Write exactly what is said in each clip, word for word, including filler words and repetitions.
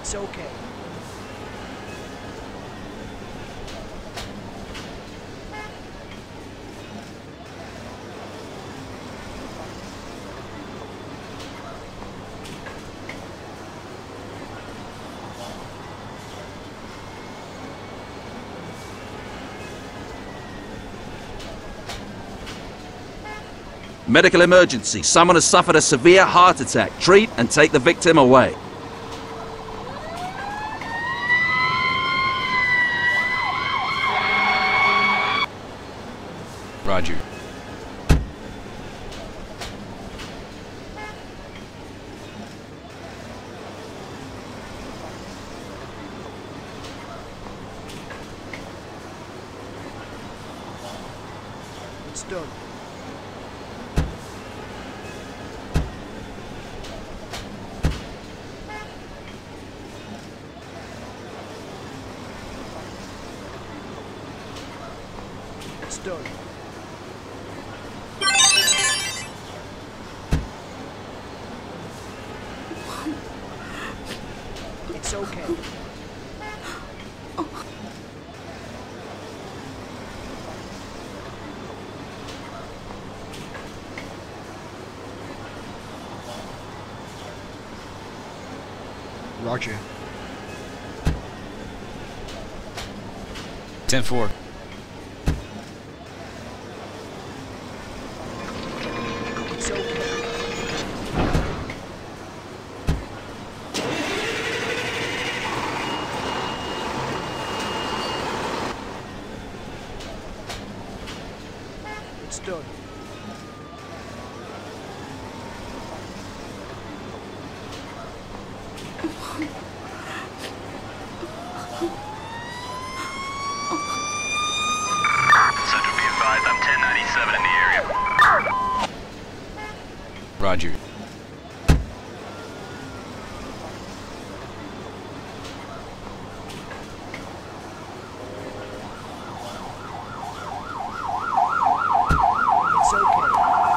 It's okay. Medical emergency. Someone has suffered a severe heart attack. Treat and take the victim away. Roger. It's done. It's done. It's okay. Roger. ten four. It's okay. It's done. Central be advised, I'm ten ninety-seven in the area. Roger. It's okay.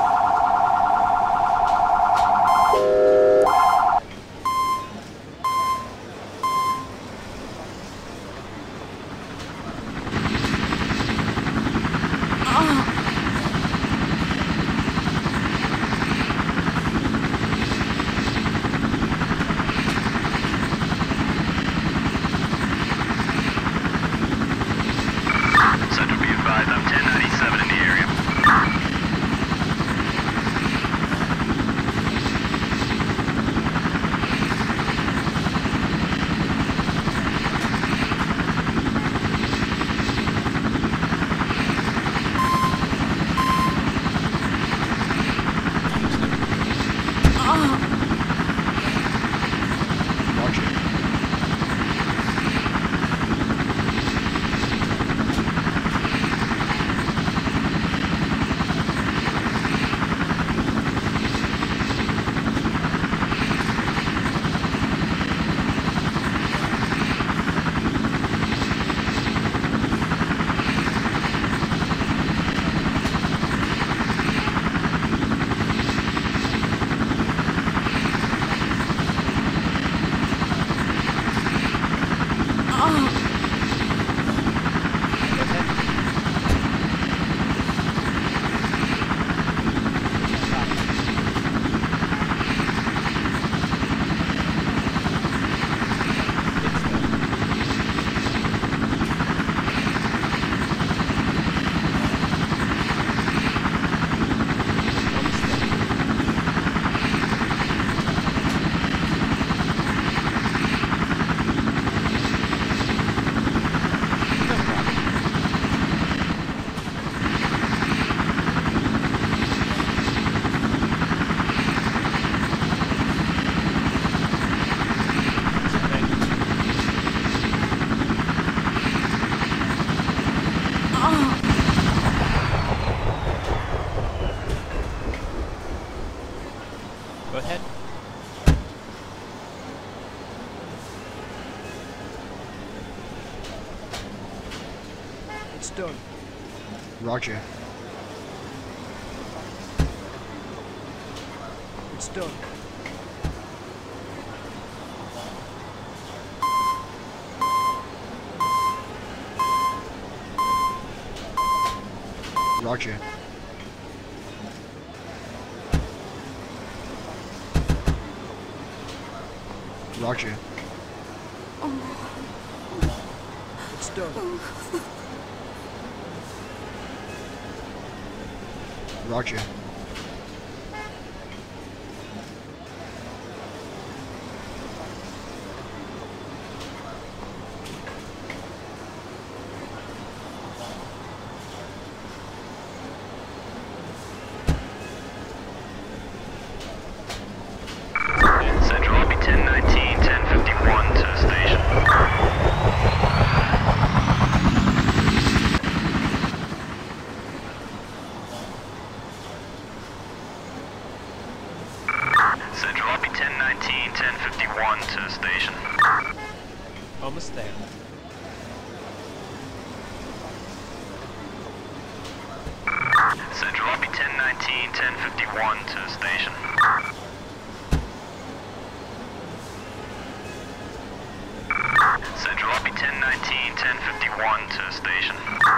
Central be advised, I'm ten ninety-seven in the area. Roger. Go ahead. It's done. Roger. It's done. Roger. Roger. It's done. Roger. Central lobby ten nineteen, ten fifty-one to station. Central lobby ten nineteen, ten fifty-one to station. Almost there. Central lobby ten nineteen, ten fifty-one to station. Central lobby ten nineteen, ten fifty-one to station.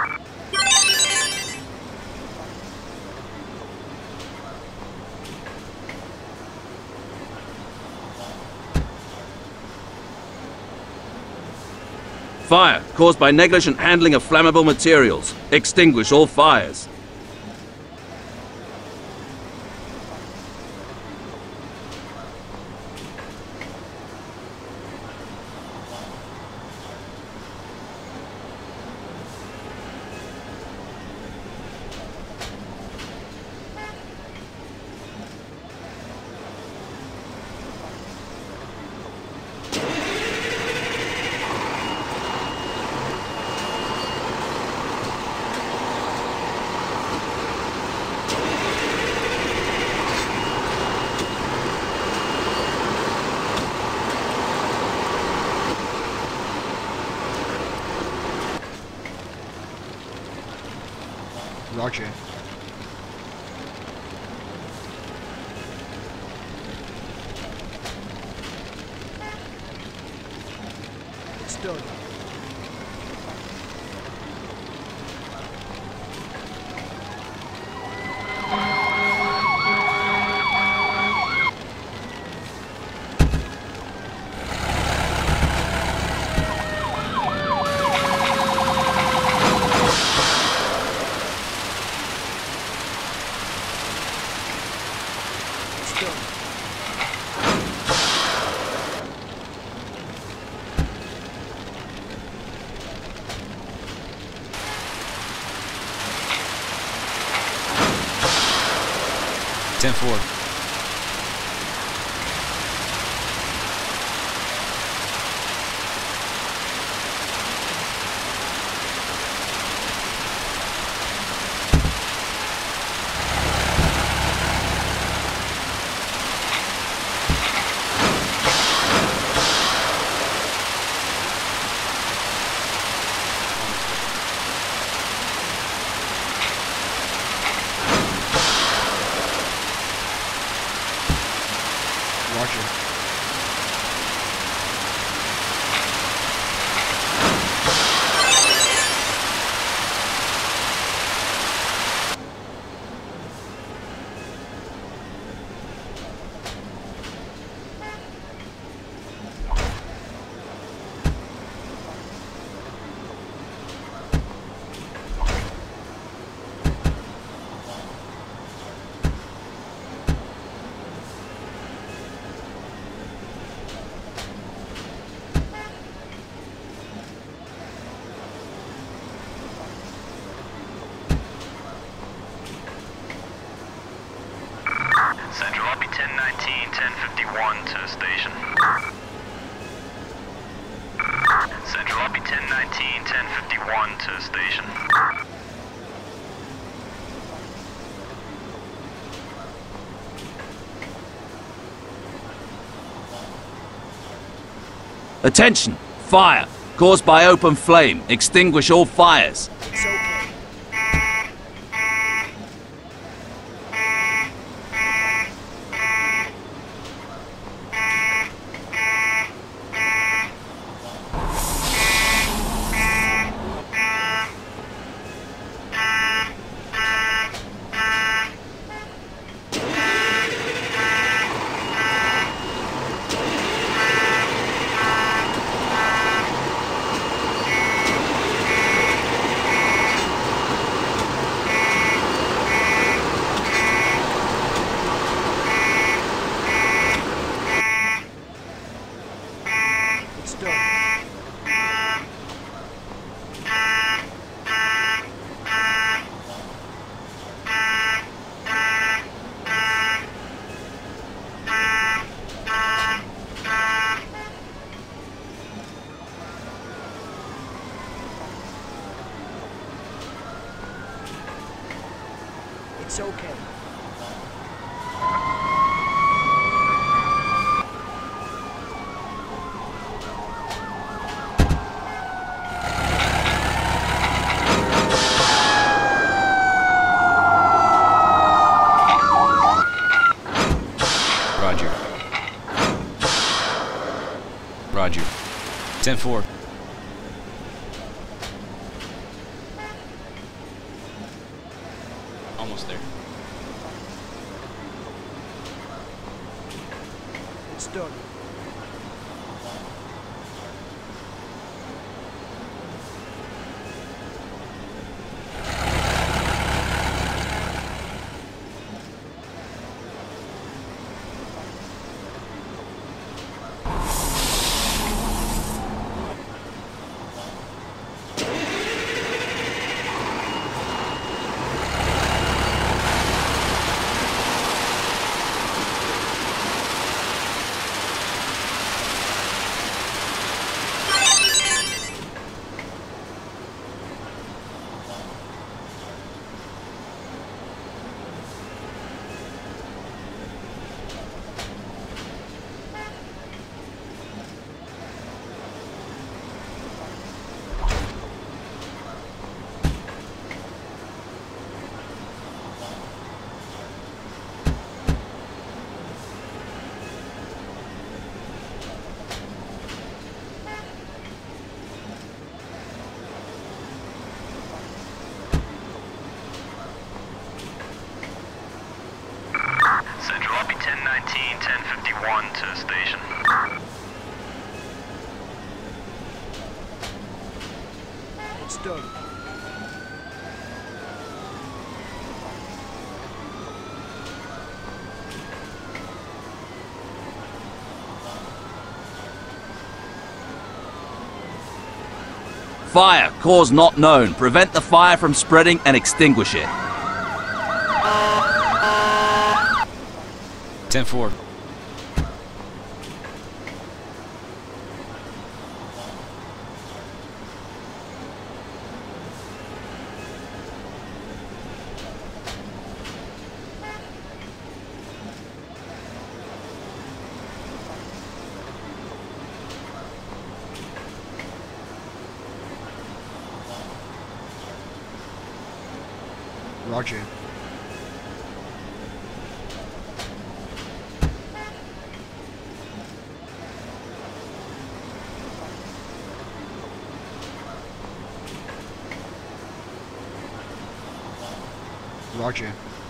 Fire caused by negligent handling of flammable materials. Extinguish all fires. Roger. It's done. It's done. ten four. Roger. Central lobby ten nineteen, ten fifty-one to station. Central lobby ten nineteen, ten fifty-one to station. Attention! Fire caused by open flame. Extinguish all fires. It's okay. It's okay. Roger. Roger. ten four. Almost there. It's done. Central Lobby ten nineteen, ten fifty-one to station. It's done. Fire, cause not known. Prevent the fire from spreading and extinguish it. ten four. Roger. Roger.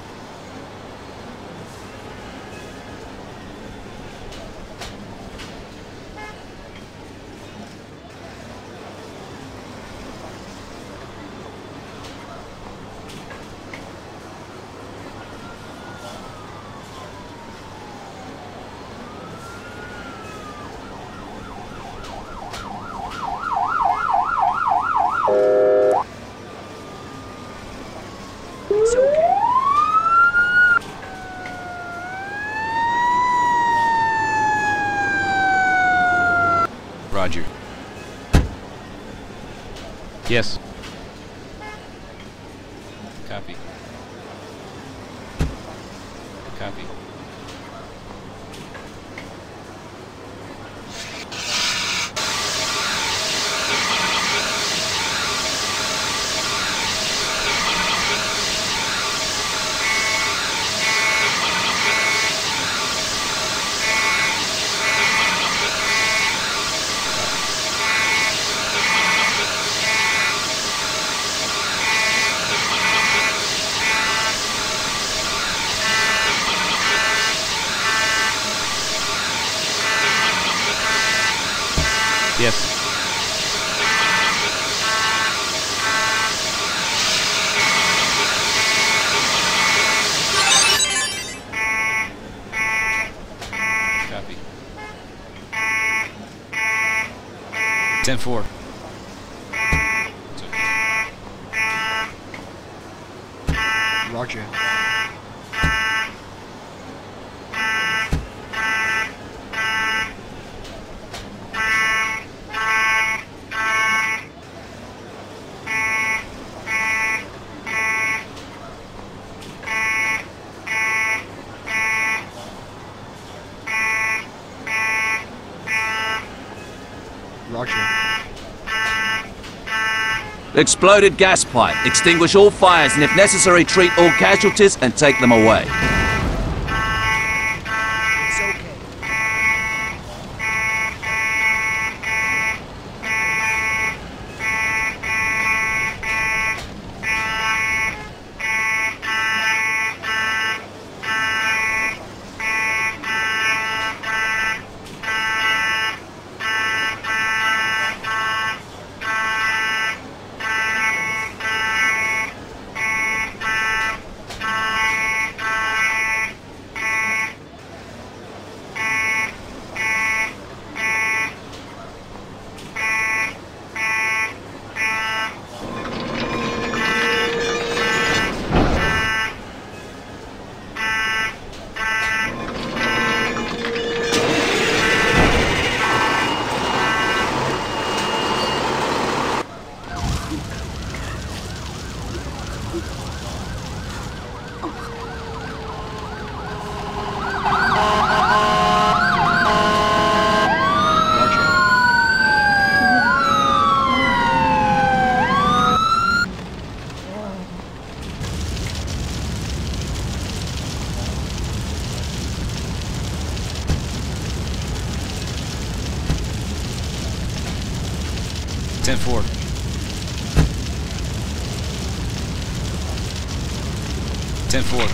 It's okay. Roger. Yes. Copy. Copy. Yes. Copy. ten four. Roger. Roger. Exploded gas pipe. Extinguish all fires and if necessary treat all casualties and take them away. It's okay. ten four. ten four.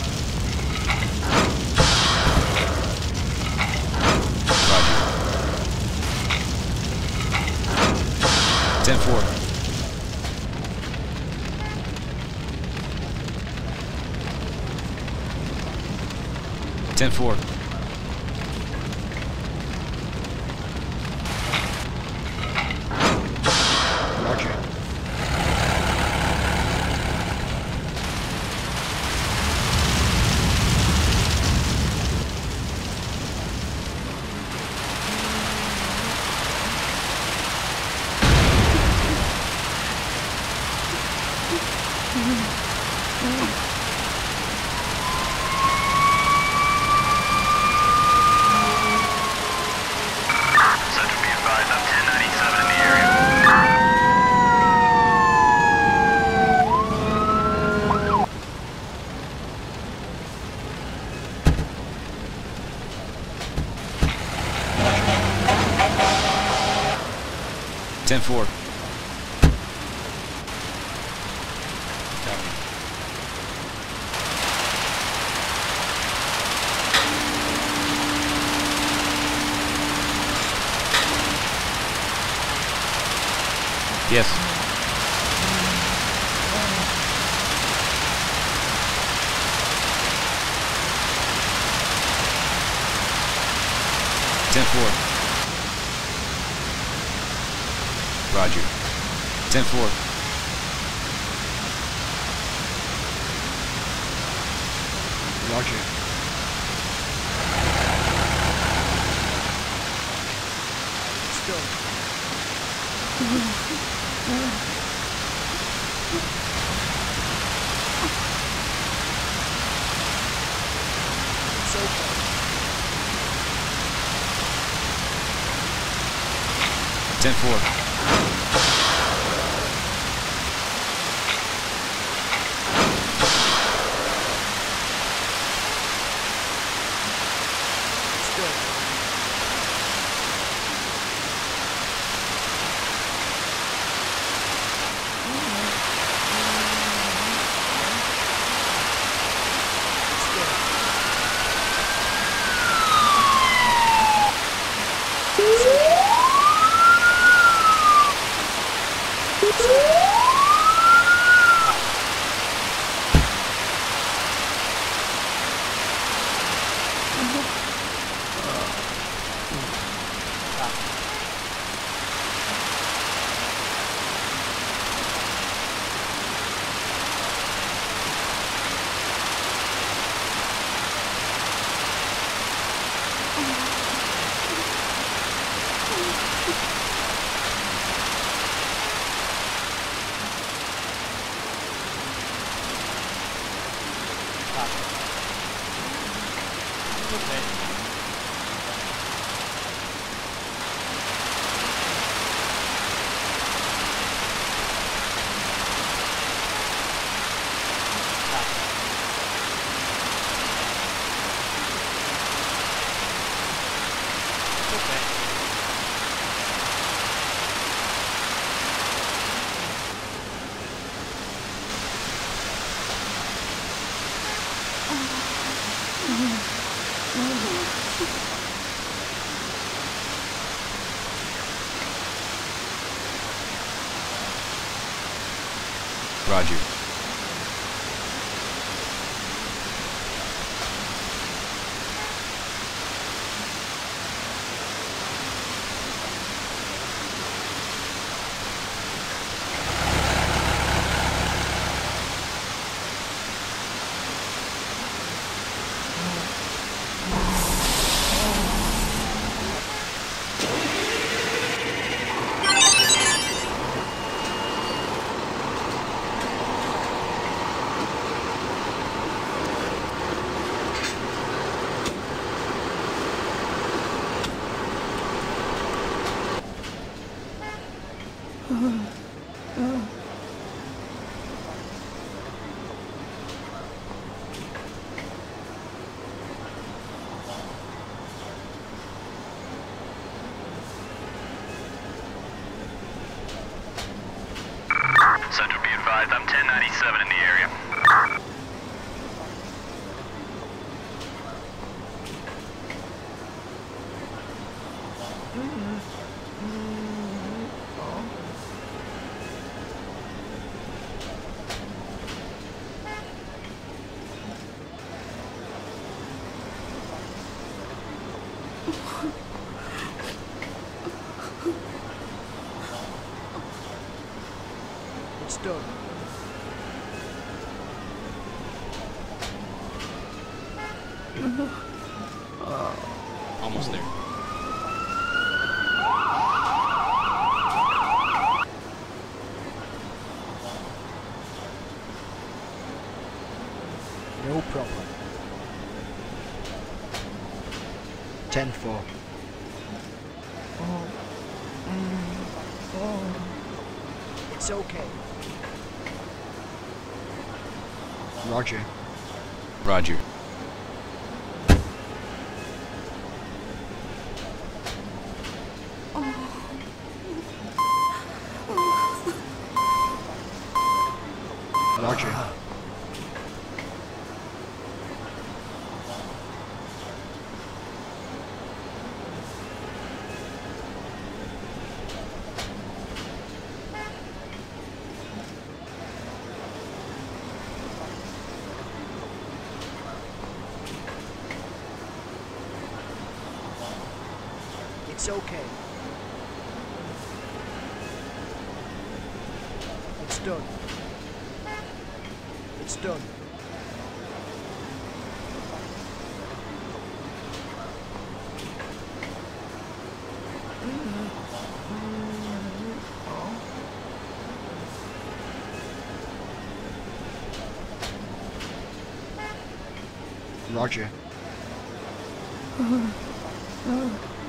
Roger. ten four. ten four. Roger. Central be advised, I'm ten ninety-seven in the area. ten four. Yes. ten four. Roger. ten four. Roger. Still. It's okay. ten four. Still. Roger. Central, be advised, I'm ten ninety-seven in the area. It's done. Almost there. No problem. ten four. It's okay. Roger. Roger. Roger. It's okay. It's done. It's done. Roger.